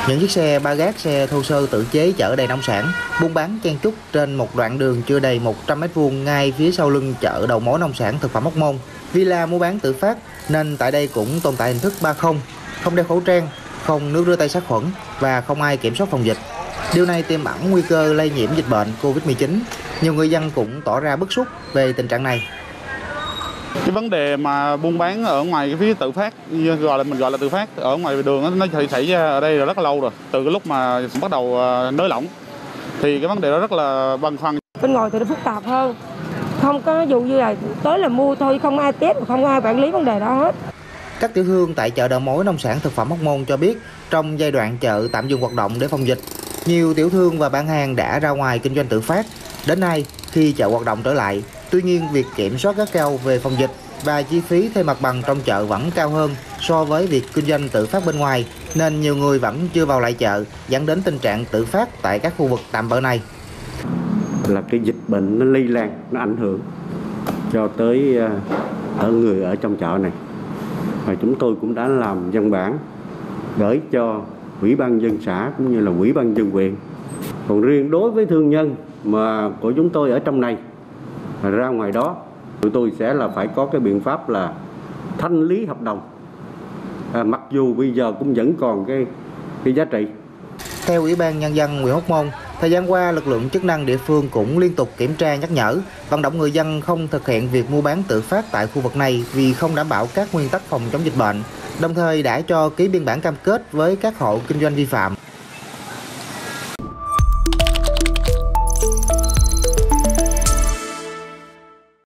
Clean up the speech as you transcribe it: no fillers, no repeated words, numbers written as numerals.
Những chiếc xe ba gác, xe thô sơ tự chế chở đầy nông sản, buôn bán chen chúc trên một đoạn đường chưa đầy 100 m² ngay phía sau lưng chợ đầu mối nông sản thực phẩm Hóc Môn. Villa mua bán tự phát nên tại đây cũng tồn tại hình thức 3-0, không đeo khẩu trang, không nước rửa tay sát khuẩn và không ai kiểm soát phòng dịch. Điều này tiềm ẩn nguy cơ lây nhiễm dịch bệnh Covid-19. Nhiều người dân cũng tỏ ra bức xúc về tình trạng này. Cái vấn đề mà buôn bán ở ngoài cái phía tự phát, mình gọi là tự phát ở ngoài đường nó xảy ra ở đây rất là lâu rồi. Từ cái lúc mà bắt đầu nới lỏng thì cái vấn đề đó rất là băn khoăn. Bên ngoài thì nó phức tạp hơn. Không có dù như là tới là mua thôi, không ai test, không ai quản lý vấn đề đó hết. Các tiểu thương tại chợ đầu mối nông sản thực phẩm Hóc Môn cho biết, trong giai đoạn chợ tạm dừng hoạt động để phòng dịch, nhiều tiểu thương và bán hàng đã ra ngoài kinh doanh tự phát. Đến nay, khi chợ hoạt động trở lại, tuy nhiên việc kiểm soát gắt gao về phòng dịch và chi phí thuê mặt bằng trong chợ vẫn cao hơn so với việc kinh doanh tự phát bên ngoài, nên nhiều người vẫn chưa vào lại chợ, dẫn đến tình trạng tự phát tại các khu vực tạm bợ này. Là cái dịch bệnh nó lây lan, nó ảnh hưởng cho tới người ở trong chợ này. Và chúng tôi cũng đã làm văn bản gửi cho Ủy ban nhân dân xã cũng như là Ủy ban nhân dân huyện. Còn riêng đối với thương nhân mà của chúng tôi ở trong này ra ngoài đó, tụi tôi sẽ là phải có cái biện pháp là thanh lý hợp đồng. Mặc dù bây giờ cũng vẫn còn cái giá trị. Theo Ủy ban Nhân dân huyện Hóc Môn, thời gian qua lực lượng chức năng địa phương cũng liên tục kiểm tra nhắc nhở, vận động người dân không thực hiện việc mua bán tự phát tại khu vực này vì không đảm bảo các nguyên tắc phòng chống dịch bệnh, đồng thời đã cho ký biên bản cam kết với các hộ kinh doanh vi phạm.